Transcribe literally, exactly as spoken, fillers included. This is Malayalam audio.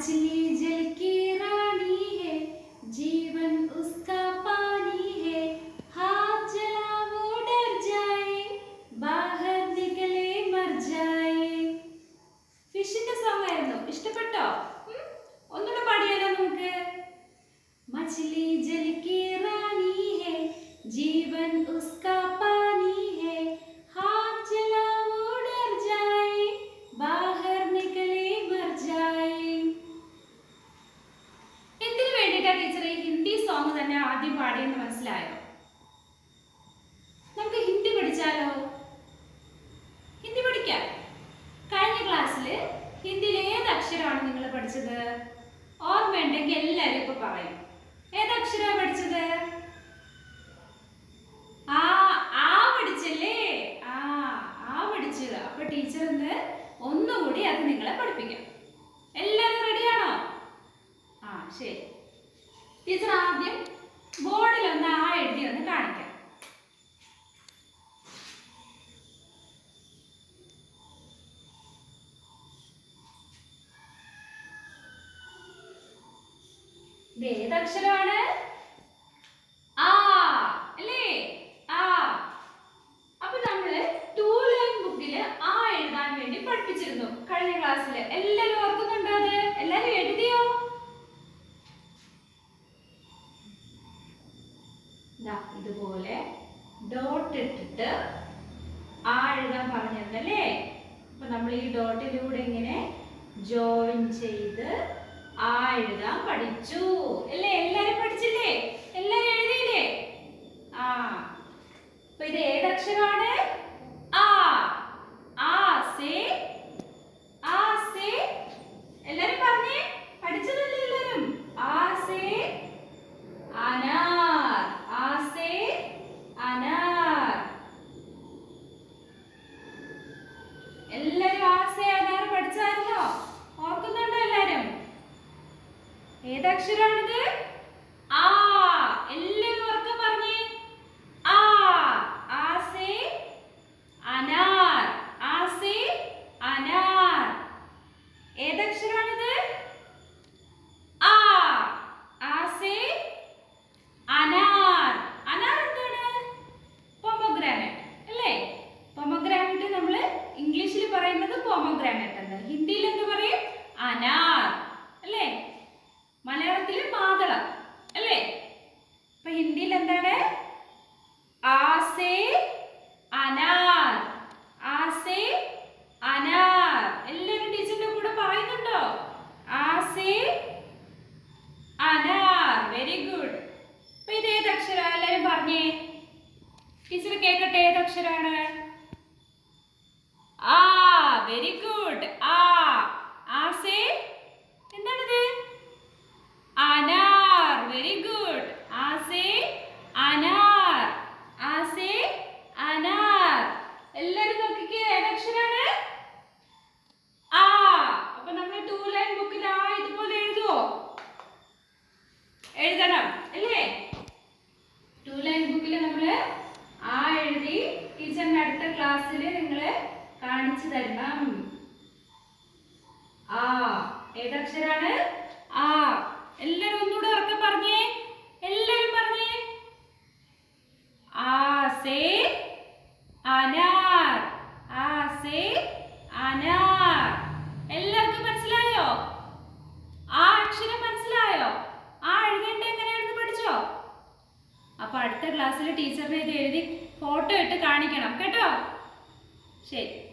मछली जल की रानी है, जीवन उसका पानी है, हाथ जला वो डर जाए, बाहर निकले मर जाए. ഫിഷിന്റെ സോങ് ആയിരുന്നു. ഇഷ്ടപ്പെട്ടോ? ഒന്നുകൂടെ പാടിയാലോ നമുക്ക്? मछली जल की रानी है, जीवन उसका पानी है, हाथ जला वो डर जाए, बाहर निकले मर जाए. എന്തിനു വേണ്ടിയിട്ടാ ടീച്ചർ ഈ ഹിന്ദി സോങ് തന്നെ ആദ്യം പാടിയെന്ന് മനസ്സിലായോ? നമുക്ക് ഹിന്ദി പഠിച്ചാലോ? ഹിന്ദി പഠിക്കാം. കഴിഞ്ഞ ക്ലാസ്സിൽ ഹിന്ദിയിൽ ഏത് അക്ഷരമാണ് നിങ്ങൾ പഠിച്ചത്? ഓർമ്മയുണ്ടെങ്കിൽ എല്ലാവരും ഇപ്പൊ പറയും. ഏതക്ഷരമാണ് പഠിച്ചത്? ആ ആ പഠിച്ചല്ലേ? ആ ആ പഠിച്ചു. അപ്പൊ ടീച്ചർ ഇന്ന് ഒന്നുകൂടി അത് നിങ്ങളെ പഠിപ്പിക്കാം. എല്ലാവരും റെഡിയാണോ? ആ ശരി. ടീച്ചർ ആദ്യം ബോർഡിൽ ഒന്ന് ആ എഴുതി ഒന്ന് കാണിക്കാം. ഇത് ഏതക്ഷരമാണ്? ആ അല്ലേ? ആ. അപ്പൊ നമ്മള് ടൂ ലൈൻ ബുക്കില് ആ എഴുതാൻ വേണ്ടി പഠിപ്പിച്ചിരുന്നു കഴിഞ്ഞ ക്ലാസ്സിൽ. എല്ലാരും ഓർക്കുന്നുണ്ടോ? അത് എല്ലാരും എഴുതിയോ? ഇതുപോലെ ഡോട്ട് ഇട്ടിട്ട് ആ എഴുതാൻ പറഞ്ഞിരുന്നല്ലേ? അപ്പൊ നമ്മൾ ഈ ഡോട്ടിലൂടെ ഇങ്ങനെ ജോയിൻ ചെയ്ത് ആ എഴുതാൻ പഠിച്ചു അല്ലേ? എല്ലാരും പഠിച്ചില്ലേ? എല്ലാരും എഴുതിയില്ലേ? ആ. അപ്പൊ ഇത് ഏതക്ഷരമാണ്? ആ. ആ സേ ആ സേ എല്ലാരും പറഞ്ഞേ. പഠിച്ചതല്ലേ എല്ലാരും? ആ സേ അനാർ. ആ സേ അനാർ. എല്ലാരും ആ സേ അനാർ പഠിച്ചായിരുന്നോ? ഓർക്കുന്നുണ്ടോ എല്ലാരും? ഏതക്ഷരാണിത്? ആ. എല്ലാവരും ഉറക്കെ പറഞ്ഞേ. ആ. ആ സേ അനാർ. ആ സേ അനാർ. ഏതക്ഷരാണിത്? ആ. ആ സേ അനാർ. അനാർ എന്താണ്? പൊമോഗ്രാനറ്റ് അല്ലേ? പൊമോഗ്രാനറ്റ് നമ്മൾ ഇംഗ്ലീഷിൽ പറയുന്നത് പൊമോഗ്രാനറ്റ് എന്ന്, ഹിന്ദിയിൽ എന്ത് പറയും? അനാർ അല്ലേ? മലയാളത്തിൽ മാതളം അല്ലേ? അപ്പൊ ഹിന്ദിയിൽ എന്താണ്? ആസേ അനാർ. ആസേ അനാർ. എല്ലാവരും ടീച്ചറിന്റെ കൂടെ പറയുന്നുണ്ടോ? ആസേ അനാർ. Very good. അപ്പൊ ഇത് ഏതക്ഷര? എല്ലാവരും പറഞ്ഞേ. ടീച്ചർ കേൾക്കട്ടെ. ഏതക്ഷരാണ്? ആ. Very good. ആ. ആസേ എന്താണിത്? അനാർ. Very good. ആസേ അനാർ. ആസേ അനാർ. എല്ലാരും നോക്കിക്കേ. ഏതക്ഷരാണ്? ആ. അപ്പൊ നമ്മൾ ടൂ ലൈൻ ബുക്കിൽ ആ ഇതുപോലെ എഴുതുവോ? എഴുതണം അല്ലേ? ടൂ ലൈൻ ബുക്കിൽ നമ്മള് ആ എഴുതി ടീച്ചറിന്റെ അടുത്ത ക്ലാസ്സിൽ നിങ്ങള് കാണിച്ചു തരണം. ആ ഏതക്ഷരാണ്? ആ. എല്ലാരും ഒന്നുകൂടെ ഉറക്കെ പറഞ്ഞേ. എല്ലാരും പറഞ്ഞേ. ആ സേ അനാർ. ആ സേ അനാർ. എല്ലാവർക്കും മനസ്സിലായോ? ആ അക്ഷരം മനസ്സിലായോ? ആ എഴുതേണ്ട എങ്ങനെയാണെന്ന് പഠിച്ചോ? അപ്പൊ അടുത്ത ക്ലാസ്സിൽ ടീച്ചറിനെ ഇത് എഴുതി ഫോട്ടോ ഇട്ട് കാണിക്കണം കേട്ടോ? ശരി.